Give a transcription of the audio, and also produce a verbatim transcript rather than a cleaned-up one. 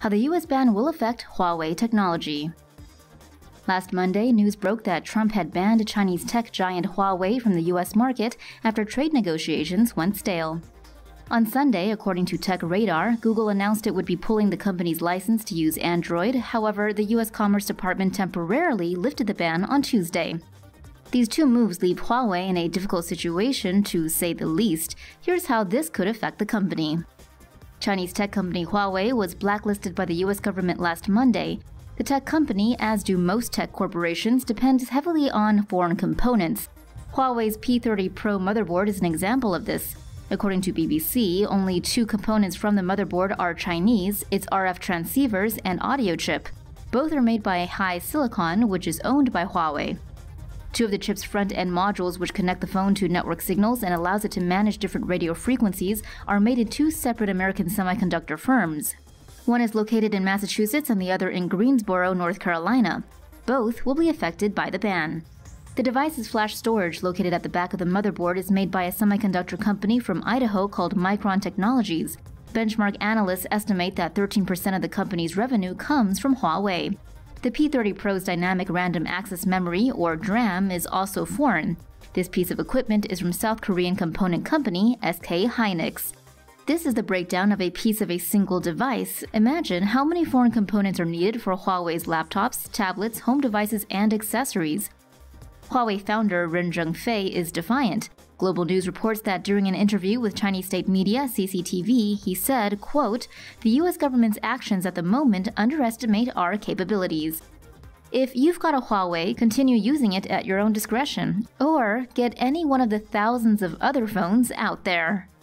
How the U S ban will affect Huawei technology. Last Monday, news broke that Trump had banned Chinese tech giant Huawei from the U S market after trade negotiations went stale. On Sunday, according to Tech Radar, Google announced it would be pulling the company's license to use Android. However, the U S Commerce Department temporarily lifted the ban on Tuesday. These two moves leave Huawei in a difficult situation, to say the least. Here's how this could affect the company. Chinese tech company Huawei was blacklisted by the U S government last Monday. The tech company, as do most tech corporations, depends heavily on foreign components. Huawei's P thirty Pro motherboard is an example of this. According to B B C, only two components from the motherboard are Chinese, its R F transceivers and audio chip. Both are made by HiSilicon, which is owned by Huawei. Two of the chip's front-end modules, which connect the phone to network signals and allows it to manage different radio frequencies, are made in two separate American semiconductor firms. One is located in Massachusetts and the other in Greensboro, North Carolina. Both will be affected by the ban. The device's flash storage, located at the back of the motherboard, is made by a semiconductor company from Idaho called Micron Technologies. Benchmark analysts estimate that thirteen percent of the company's revenue comes from Huawei. The P thirty Pro's Dynamic Random Access Memory, or DRAM, is also foreign. This piece of equipment is from South Korean component company S K Hynix. This is the breakdown of a piece of a single device. Imagine how many foreign components are needed for Huawei's laptops, tablets, home devices, and accessories. Huawei founder Ren Zhengfei is defiant. Global News reports that during an interview with Chinese state media C C T V, he said, quote, "The U S government's actions at the moment underestimate our capabilities. If you've got a Huawei, continue using it at your own discretion, or get any one of the thousands of other phones out there."